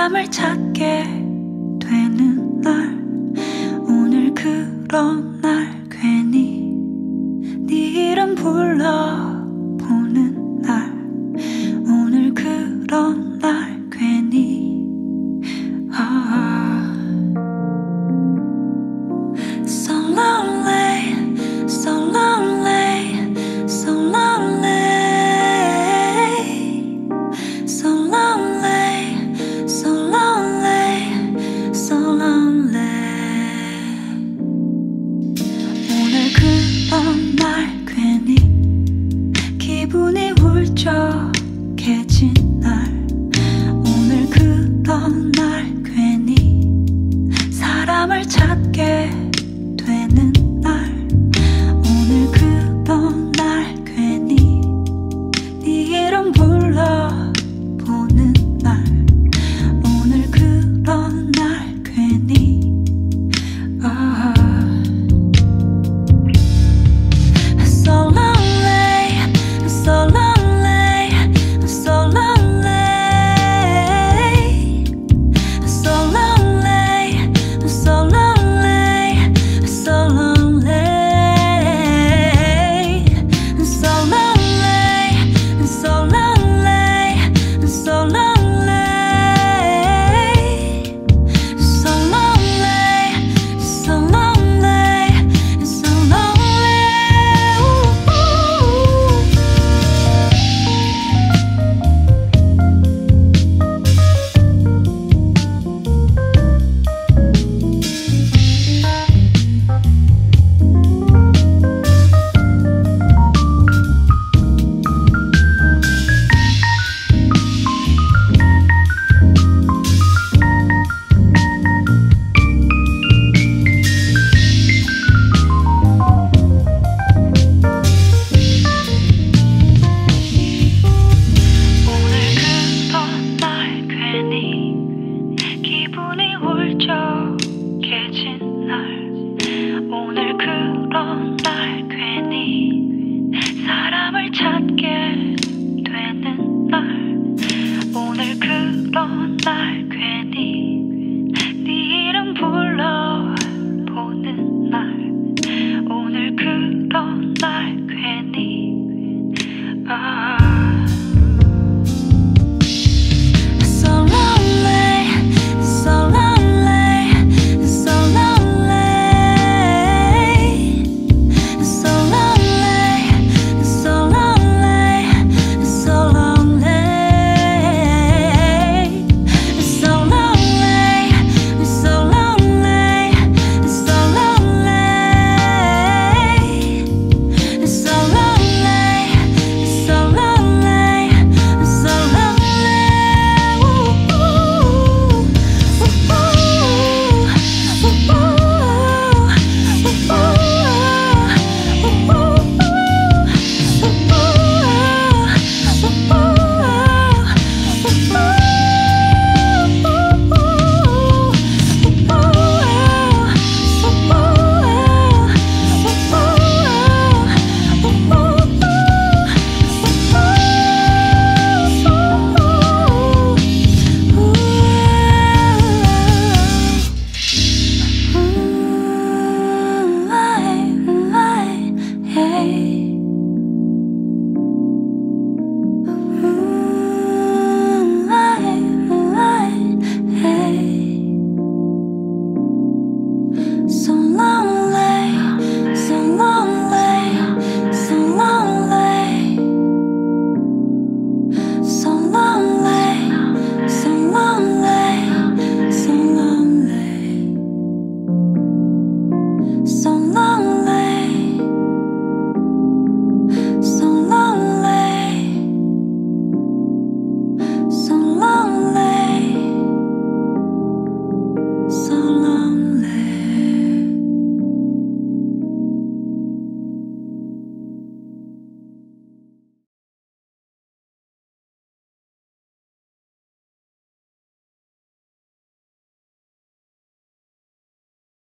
사람을 찾게 되는 날, 오늘 그런 날 괜히 네 이름 불러보는 날, 오늘 그런 날 괜히 So lonely, so lonely, so lonely, so lonely, so lonely, so lonely. 오늘 그런 날 괜히 기분이 울적해진 날, 오늘 그런 날 괜히 사람을 찾게 되는 날, 오늘 그런 날 괜히 네 이름 불러보는 날, 오늘 그런 날 괜히 So lonely, so lonely, so lonely, so lonely, so lonely, so lonely, so lonely, so lonely, so lonely, so lonely, so lonely, so 기분이 울적해진 날, 오늘 그런 날 괜히 사람을 찾게 되는 날, 오늘 그런 날